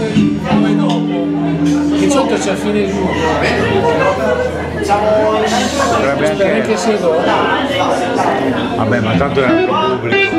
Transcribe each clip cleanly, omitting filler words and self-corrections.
poi dopo, che sotto c'è a fine giugno. Potrebbe Spero che sia dopo. Vabbè, ma tanto è altro pubblico.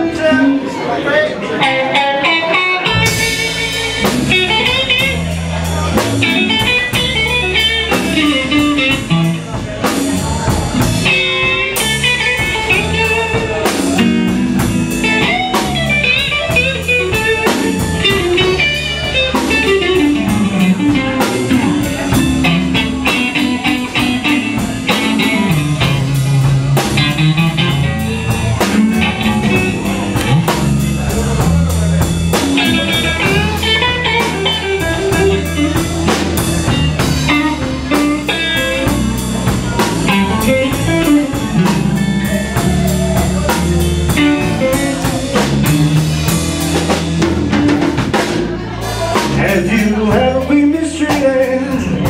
Have you ever been mistreated?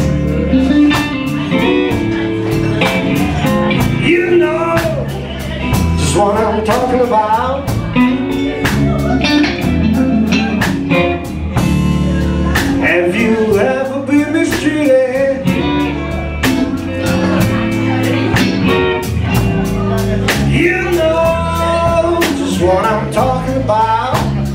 You know just what I'm talking about. Have you ever been mistreated? You know just what I'm talking about.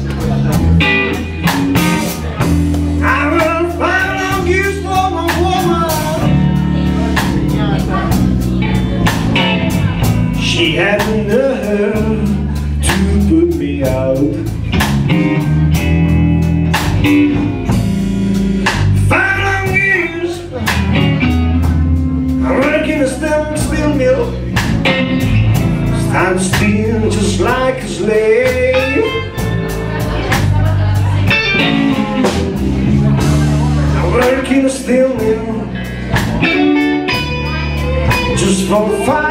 She had the nerve to put me out. 5 long years I work in a steel mill. I'm still just like a slave. I work in a steel mill just for 5